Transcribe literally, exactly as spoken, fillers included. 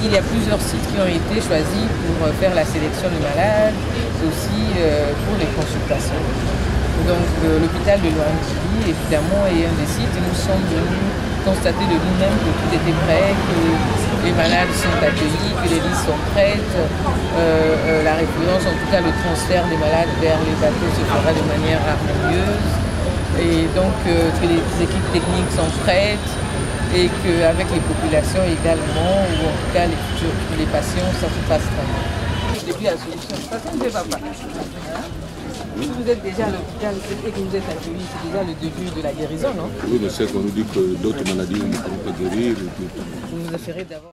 qu'il y a plusieurs sites qui ont été choisis pour faire la sélection de malades, aussi euh, pour les consultations. Donc euh, l'hôpital de Loandili, évidemment, est un des sites et nous sommes venus constater de nous-mêmes que tout était prêt, que les malades sont accueillis, que les listes sont prêtes, euh, euh, la référence, en tout cas le transfert des malades vers les bateaux se fera de manière harmonieuse et donc euh, que les équipes techniques sont prêtes et qu'avec les populations également, ou en tout cas les, futurs, les patients, ça se passe très bien. Depuis la solution, parce que vous ne pas. Si vous êtes déjà à l'hôpital et que vous êtes accueilli, c'est déjà le début de la guérison, non? Oui, mais c'est qu'on nous dit que d'autres maladies ne pourront pas guérir. Vous nous affairez d'abord.